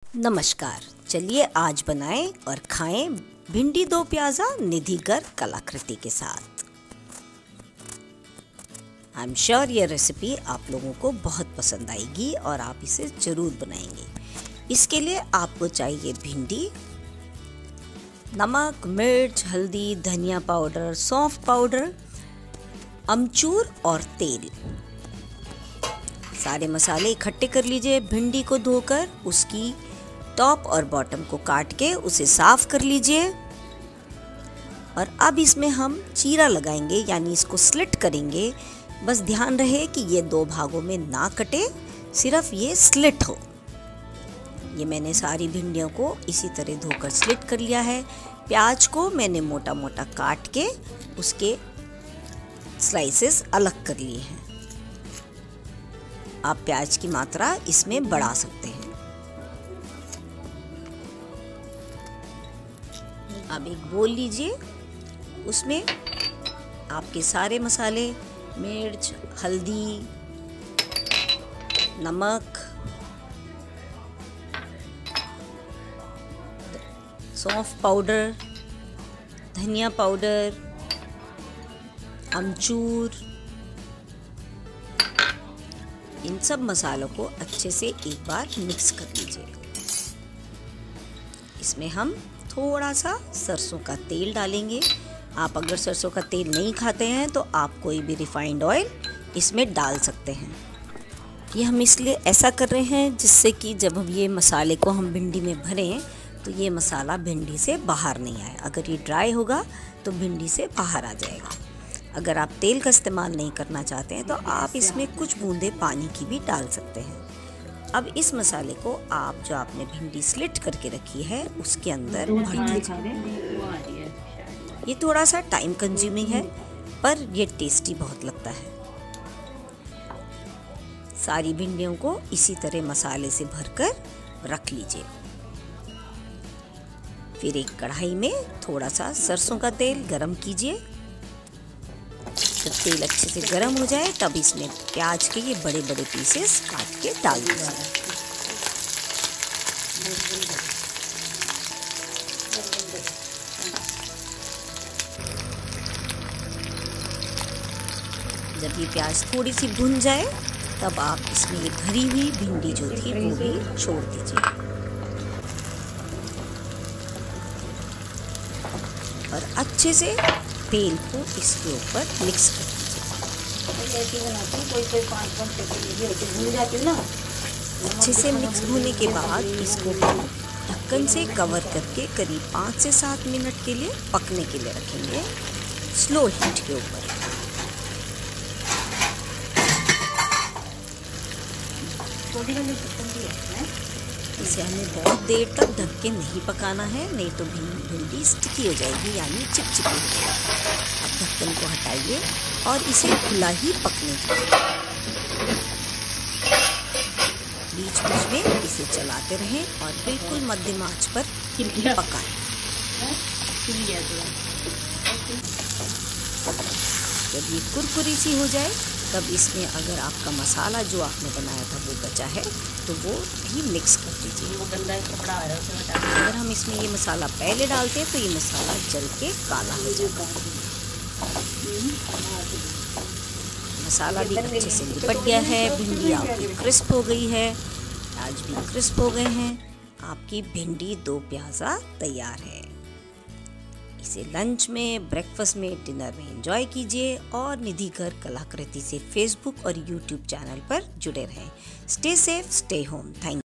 नमस्कार, चलिए आज बनाएं और खाएं भिंडी दो प्याज़ा निधि कर कलाकृति के साथ। आई एम श्योर ये रेसिपी आप लोगों को बहुत पसंद आएगी और आप इसे ज़रूर बनाएंगे। इसके लिए आपको चाहिए भिंडी, नमक, मिर्च, हल्दी, धनिया पाउडर, सौंफ पाउडर, अमचूर और तेल। सारे मसाले इकट्ठे कर लीजिए। भिंडी को धोकर उसकी टॉप और बॉटम को काट के उसे साफ कर लीजिए। और अब इसमें हम चीरा लगाएंगे, यानी इसको स्लिट करेंगे। बस ध्यान रहे कि ये दो भागों में ना कटे, सिर्फ ये स्लिट हो। ये मैंने सारी भिंडियों को इसी तरह धोकर स्लिट कर लिया है। प्याज को मैंने मोटा मोटा काट के उसके स्लाइसेस अलग कर लिए हैं। आप प्याज की मात्रा इसमें बढ़ा सकते हैं। अब एक बोल लीजिए, उसमें आपके सारे मसाले, मिर्च, हल्दी, नमक, सौंफ पाउडर, धनिया पाउडर, अमचूर, इन सब मसालों को अच्छे से एक बार मिक्स कर लीजिए। इसमें हम थोड़ा सा सरसों का तेल डालेंगे। आप अगर सरसों का तेल नहीं खाते हैं तो आप कोई भी रिफाइंड ऑयल इसमें डाल सकते हैं। ये हम इसलिए ऐसा कर रहे हैं जिससे कि जब हम ये मसाले को हम भिंडी में भरें तो ये मसाला भिंडी से बाहर नहीं आए। अगर ये ड्राई होगा तो भिंडी से बाहर आ जाएगा। अगर आप तेल का इस्तेमाल नहीं करना चाहते हैं तो आप इसमें कुछ बूंदे पानी की भी डाल सकते हैं। अब इस मसाले को आप जो आपने भिंडी स्लिट करके रखी है उसके अंदर भर दीजिए। ये थोड़ा सा टाइम कंज्यूमिंग है पर ये टेस्टी बहुत लगता है। सारी भिंडियों को इसी तरह मसाले से भरकर रख लीजिए। फिर एक कढ़ाई में थोड़ा सा सरसों का तेल गरम कीजिए। जब तेल अच्छे से गर्म हो जाए तब इसमें प्याज के ये बड़े बड़े पीसेस काट के डाल दीजिए। जब ये प्याज थोड़ी सी भुन जाए तब आप इसमें ये भरी हुई भिंडी जो थी वो भी छोड़ दीजिए और अच्छे से तेल को इसके ऊपर मिक्स कर दीजिए। अच्छे से मिक्स होने के बाद इसको ढक्कन से कवर करके करीब 5 से 7 मिनट के लिए पकने के लिए रखेंगे, स्लो हीट के ऊपर। इसे हमें बहुत देर तक ढक के नहीं पकाना है, नहीं तो भिंडी स्टिकी हो जाएगी, यानी चिपचिपी हो जाएगी। अब ढक्कन को हटाइए और इसे खुला ही पकने दीजिए। बीच बीच में इसे चलाते रहें और बिल्कुल मध्यम आंच पर पकाएं। जब ये कुरकुरी सी हो जाए तब इसमें अगर आपका मसाला जो आपने बनाया था वो बचा है तो वो भी मिक्स कर दीजिए। अगर हम इसमें ये मसाला पहले डालते हैं तो ये मसाला जल के काला हो जाएगा। मसाला भी अच्छे से निपट गया है, भिंडी आपकी क्रिस्प हो गई है, प्याज भी क्रिस्प हो गए हैं। आपकी भिंडी दो प्याज़ा तैयार है। इसे लंच में, ब्रेकफास्ट में, डिनर में एंजॉय कीजिए और निधि कर कलाकृति से फेसबुक और यूट्यूब चैनल पर जुड़े रहें। Stay safe, stay home. Thank you.